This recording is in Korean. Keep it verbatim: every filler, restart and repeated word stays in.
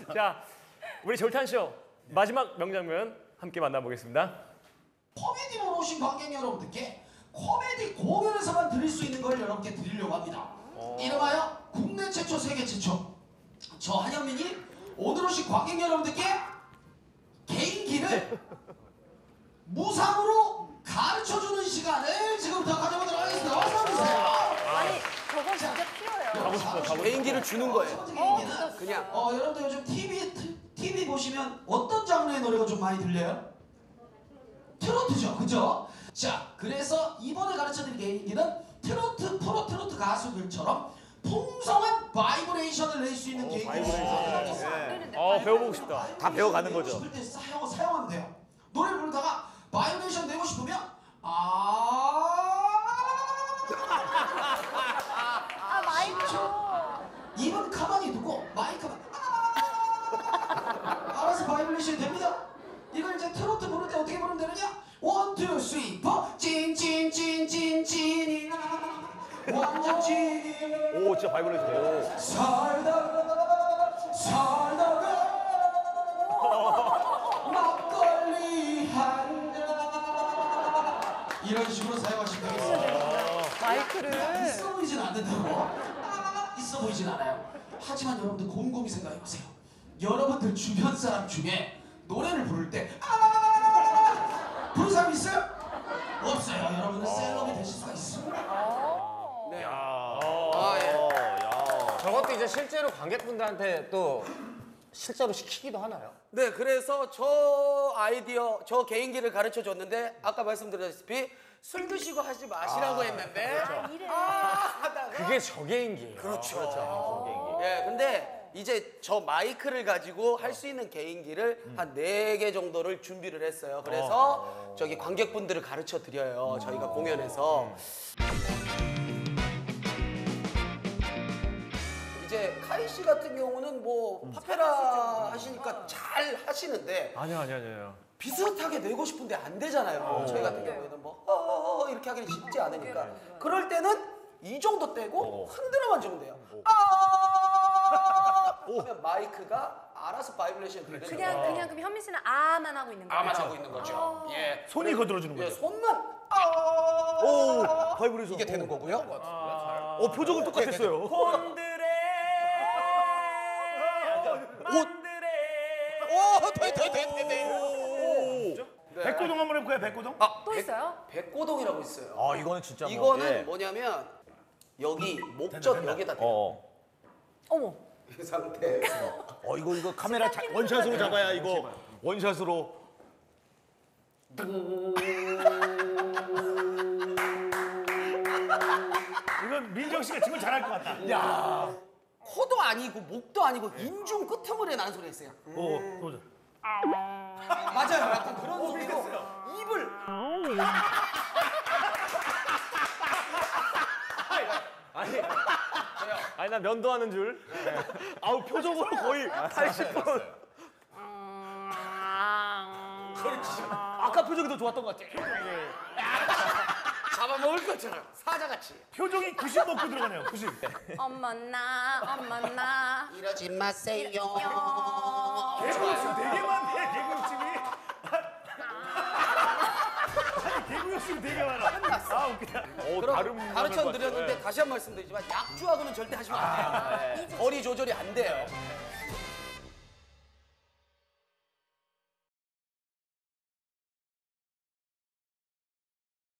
자, 우리 절탄쇼 마지막 명장면 함께 만나보겠습니다. 코미디로 오신 관객 여러분들께 코미디 공연에서만 드릴 수 있는 걸 여러분께 드리려고 합니다. 이름하여 국내 최초, 세계 최초. 저 한현민이 오늘 오신 관객 여러분들께 개인기를 무상으로 가르쳐주는 시간을 지금부터 가져보도록 하겠습니다. 어서 오세요. 아니, 저건 진짜 튀어요. 가고 싶어, 가고 싶어. 개인기를 주는 거예요. 첫 번째 개인기는 그냥. 어, 여러분들 요즘 티비, 티비 보시면 어떤 장르의 노래가 좀 많이 들려요? 트로트죠, 그죠? 자, 그래서 이번에 가르쳐드릴 개인기는 트로트, 프로 트로트 가수들처럼 풍성한 바이브레이션을 낼 수 있는 개인기를 어, 배워보고 싶다. 다 배워가는 거죠. 싶을 때 사용, 사용하면 돼요. 노래를 부르다가 바이브레이션 내고 싶으면 아 아, 마이크로. 입은 가만히 두고 마이크만 알아서 바이브레이션이 됩니다. 이걸 이제 트로트 부를 때 어떻게 부르면 되느냐? 원, 투, 쓰리, 포 찐찐찐찐찐찐이나 완전 찐 오, 진짜 바이브레이션. 살다가 살다가 막걸리 한잔 이런 식으로 사용하시면 되겠습니다. 마이크를. 있어 보이진 않는다고? 아, 있어 보이진 않아요. 하지만 여러분들 곰곰이 생각해보세요. 여러분들 주변 사람 중에 노래를 부를 때 아, 부르는 사람 있어요? 없어요. 여러분들 셀럽이 되실 수가 있습니다. 네. 아, 예. 야. 저것도 이제 실제로 관객분들한테 또 실제로 시키기도 하나요? 네, 그래서 저 아이디어, 저 개인기를 가르쳐 줬는데 아까 말씀드렸다시피 술 드시고 하지 마시라고 했는데 아, 이래. 아, 하다가 그게 저 개인기예요. 그렇죠. 예, 근데 이제 저 마이크를 가지고 할 수 있는 개인기를 한 네 개 정도를 준비를 했어요. 그래서 저기 관객분들을 가르쳐 드려요. 저희가 공연에서. 이제 카이 씨 같은 경우는 뭐 파페라 하시니까 잘 하시는데 아니요, 아니요, 아니요. 비슷하게 내고 싶은데 안 되잖아요. 저희 같은 경우에는 뭐 어, 이렇게 하기는 쉽지 않으니까. 그럴 때는 이 정도 떼고 흔들어만 주면 돼요. 아! 하면 마이크가 알아서 바이브레이션 되는 거예요. 그냥, 그냥 그럼 현민 씨는 아만 하고 있는 거예요? 아만 하고 있는 거죠. 예. 손이 거들어주는 예, 거죠. 손만 아! 오, 바이브레이션. 이게 되는 거고요. 어, 표정은 똑같았어요. 콘드레 만드레 오, 돼, 돼, 돼, 돼, 돼. 백고동 한번 해볼까요, 백고동? 아, 또 있어요? 백고동이라고 있어요. 아, 이거는 진짜 뭐. 이거는 예. 뭐냐면 여기 목젖 여기다 대요. 어. 어머. 이 상태에서 어, 이거, 이거 카메라 자, 원샷으로 잡아야 이거. 원샷으로. 이건 민정 씨가 지금 잘할 것 같다. 야. 코도 아니고 목도 아니고 인중 끄트머리에 나는 소리가 있어요. 오, 도전. 맞아요. 약간 그런 소리로 입을 아니, 아니 나 면도하는 줄. 아우, 표정으로 거의 팔십 번. 아까 표정이 더 좋았던 것 같아. 잡아먹을 것처럼 사자같이. 표정이 구십 먹고 들어가네요. 구십. 엄마 나, 엄마 나. 이러지 마세요. 개그 욕심 되게 많네. 개그 욕심이. 아니, 개그 욕심 되게 많아. 아, 웃기다. 오, 그럼 다른 가르쳐 면을 드렸는데 봤죠. 다시 한 번 말씀드리지만 약주하고는 절대 하시면 안 돼요. 거리 조절이 안 돼요.